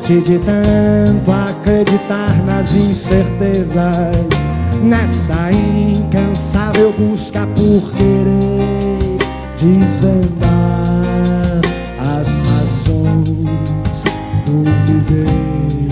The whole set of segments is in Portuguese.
noite de tanto acreditar nas incertezas, nessa incansável busca por querer desvendar as razões do viver.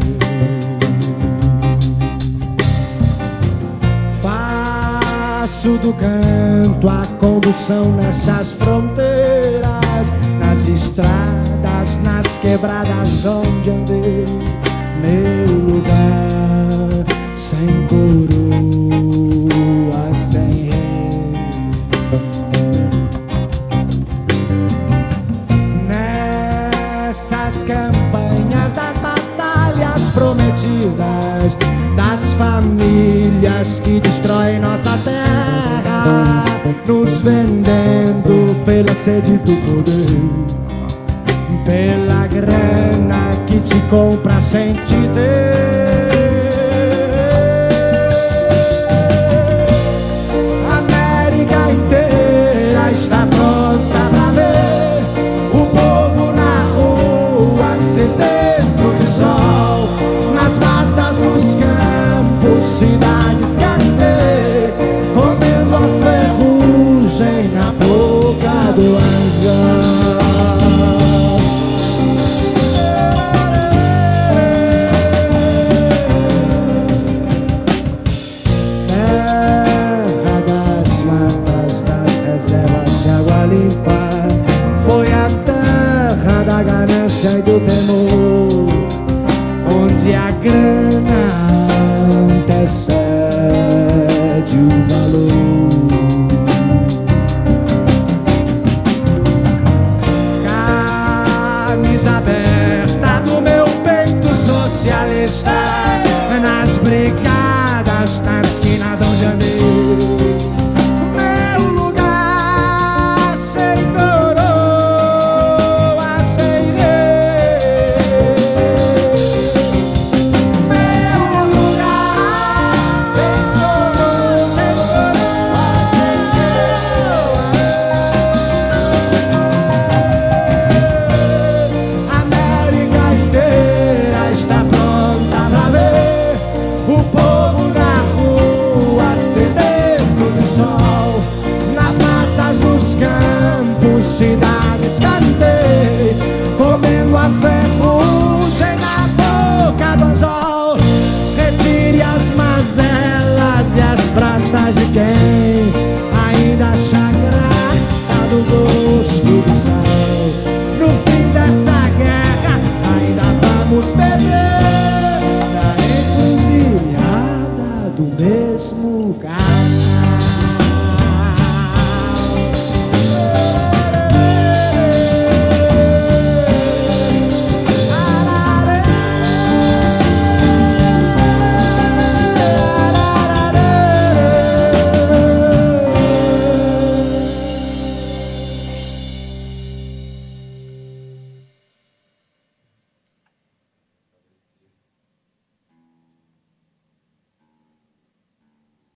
Faço do canto a condução nessas fronteiras, nas estradas, nas quebradas onde andei. Meu lugar sem coroa, sem rei. Nessas campanhas das batalhas prometidas, das famílias que destroem nossa terra, nos vendendo pela sede do poder, pela grana que te compra sem te ter. A América inteira está pronta pra ver o povo na rua sedento de sol, nas matas, nos campos, cidades, cadê, comendo a ferrugem na boca do anzol. Terra das matas, das reservas de água limpa, foi a terra da ganância e do temor, onde a grana antecede o valor. Camisa aberta do meu peito socialista, nas brigadas, nas esquinas onde andei. Meu lugar sem coroa, sem rei. Meu lugar sem coroa, sem rei. América inteira está pronta pra ver o povo na rua sedento de sol, nas matas, nos campos, cidades, cadê, comendo a ferrugem na boca do anzol. Retire as mazelas e as pratas de quem ainda acha graça do gosto do sal. No fim dessa guerra ainda vamos beber da encruzilhada do meu